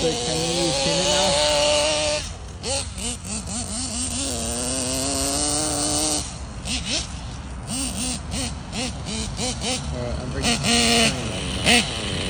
can you tune it now? Alright, I'm bringing it.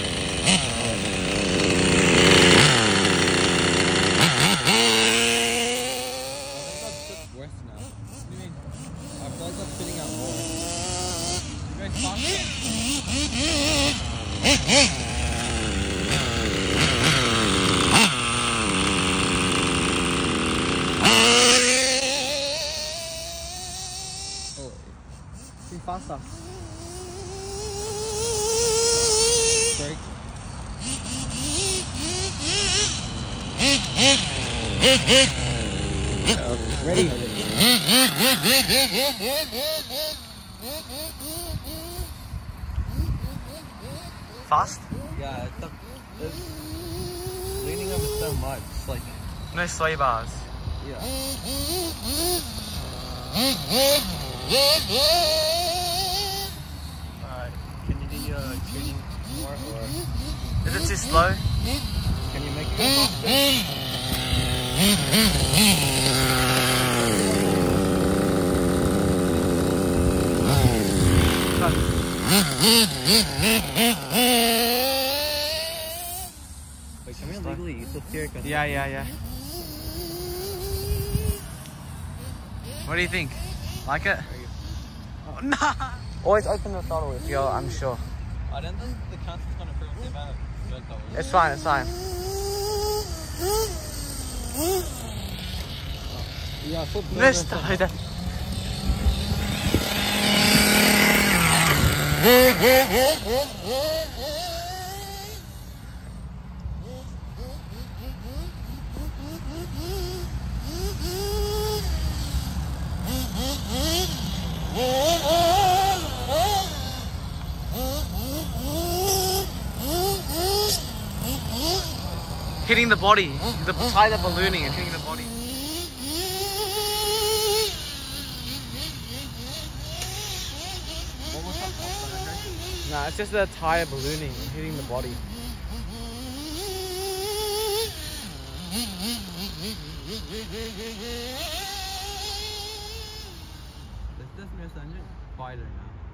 Faster. Break. Ready. Fast? Yeah, it's leaning over so much. Like no sway bars. Yeah. Alright, can you do your tuning more or is it too slow? Can you make it go faster? Wait, can we legally use the steer? Yeah. What do you think? Like it? Oh, nah. Always open the throttle if you're unsure. I don't think the council's going to approve the amount of smoke that we use. It's fine, it's fine. Yeah, flip Nesta. Hitting the body, the tire ballooning and hitting the body. No, it's just the tire ballooning and hitting the body. Let's just make the engine quieter now.